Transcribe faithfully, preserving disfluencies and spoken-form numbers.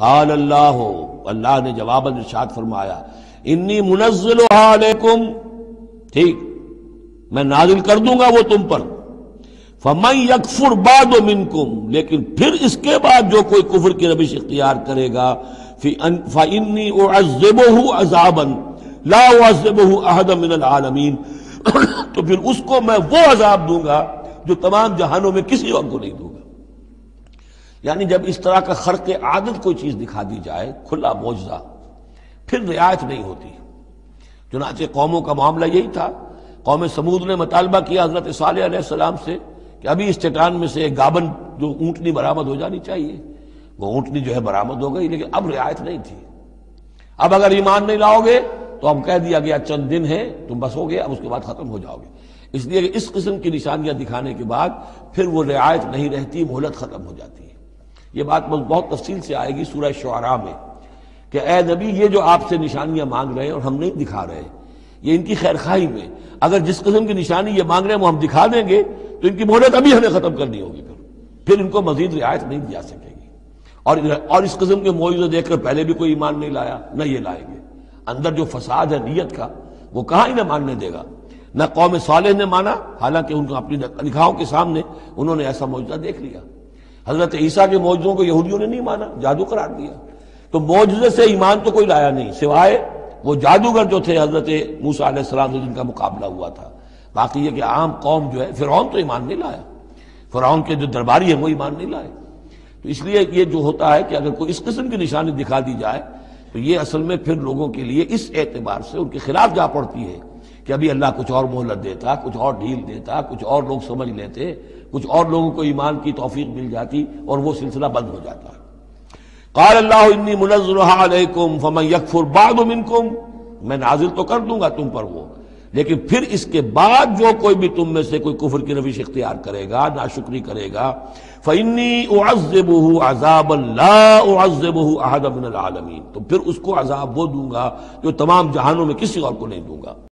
قال اللہ، اللہ نے جواباً ارشاد فرمایا، انی منزلها علیکم، ٹھیک میں نازل کر دوں گا وہ تم پر، فمن یکفر بعد منکم، لیکن پھر اس کے بعد جو کوئی کفر کی روش اختیار کرے گا، فانی اعذبہ عذابا لا اعذبہ احدا من العالمین، تو پھر اس کو میں وہ عذاب دوں گا جو تمام جہانوں میں کسی اور کو نہیں دوں گا۔ یعنی جب اس طرح کا خرق عادت کوئی چیز دکھا دی جائے، کھلا معجزہ، پھر رعایت نہیں ہوتی۔ چنانچہ قوموں کا معاملہ یہی تھا۔ قوم سمود نے مطالبہ کیا حضرت صالح علیہ السلام سے کہ ابھی اس چٹان میں سے ایک گابن جو اونٹنی برآمد ہو جانی چاہیے، وہ اونٹنی جو ہے برآمد ہو گئی، لیکن اب رعایت نہیں تھی۔ اب اگر ایمان نہیں لاؤ گے تو اب کہہ دیا گیا چند دن ہے تم بس ہو گے، اب اس کے بعد ختم ہو جاؤ گے۔ اس لیے کہ اس قسم کی نشانیاں دکھانے کے بعد پھر وہ رعایت نہیں رہتی، مہلت ختم ہو جاتی ہے۔ یہ بات بہت تفصیل سے آئے گی سورہ شعراء میں کہ اے نبی یہ جو آپ سے نشانیاں مانگ رہے ہیں اور ہم نہیں دکھا رہے، یہ ان کی خیر خواہی میں، اگر جس قسم کی نشانی یہ مانگ رہے ہیں وہ ہم دکھا دیں گے تو ان کی مہلت ابھی ہمیں ختم کرنی ہوگی، پھر پھر ان کو مزید رعایت نہیں دی جا سکے گی۔ اور اور اس قسم کے معجزے دیکھ کر پہلے بھی کوئی ایمان نہیں لایا، نہ یہ لائیں گے۔ اندر جو فساد ہے نیت کا، وہ کہاں انہیں ماننے دے گا۔ نہ قوم صالح نے مانا، حالانکہ ان کو اپنی نگاہوں کے سامنے انہوں نے ایسا معجزہ دیکھ لیا۔ حضرت عیسیٰ کے معجزوں کو یہودیوں نے نہیں مانا، جادو قرار دیا۔ تو معجزے سے ایمان تو کوئی لایا نہیں، سوائے وہ جادوگر جو تھے حضرت موسیٰ علیہ السلام سے جن کا مقابلہ ہوا تھا۔ باقی یہ کہ عام قوم جو ہے، فرعون تو ایمان نہیں لایا، فرعون کے جو درباری ہیں وہ ایمان نہیں لائے۔ تو اس لیے یہ جو ہوتا ہے کہ اگر کوئی اس قسم کی نشانی دکھا دی جائے تو یہ اصل میں پھر لوگوں کے لیے اس اعتبار سے ان کے خلاف جا پڑتی ہے کہ ابھی اللہ کچھ اور مہلت دیتا، کچھ اور ڈھیل دیتا، کچھ اور لوگ سمجھ لیتے، کچھ اور لوگوں کو ایمان کی توفیق مل جاتی اور وہ سلسلہ بند ہو جاتا ہے۔ قال اللہ انی منزلها علیکم فمن یکفر بعد منکم، میں نازل تو کر دوں گا تم پر وہ، لیکن پھر اس کے بعد جو کوئی بھی تم میں سے کوئی کفر کی روش اختیار کرے گا، ناشکری کرے گا، فإنی اعذبہ عذابا لا اعذبہ احدا من العالمین، تو پھر اس کو عذاب وہ دوں گا جو تمام جہانوں میں کسی اور کو نہیں دوں گا۔